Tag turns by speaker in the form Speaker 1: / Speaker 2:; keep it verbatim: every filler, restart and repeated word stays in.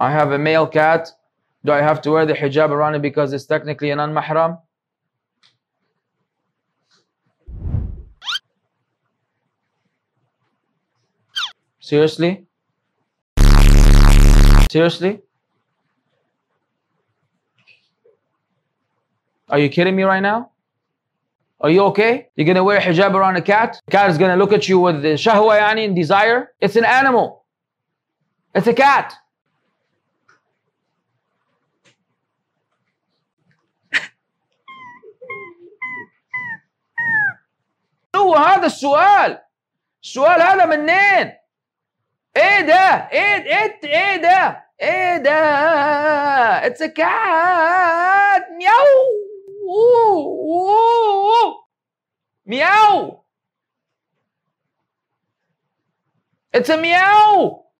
Speaker 1: I have a male cat. Do I have to wear the hijab around it because it's technically an non-mahram? Seriously? Seriously? Are you kidding me right now? Are you okay? You're gonna wear a hijab around a cat? The cat is gonna look at you with the shahwa yani, and desire? It's an animal. It's a cat. هو هذا السؤال. السؤال هذا منين؟ ايه ده؟ ايه ايه ايه ده؟ ايه ده؟ It's a cat. Meow. Meow. It's a meow.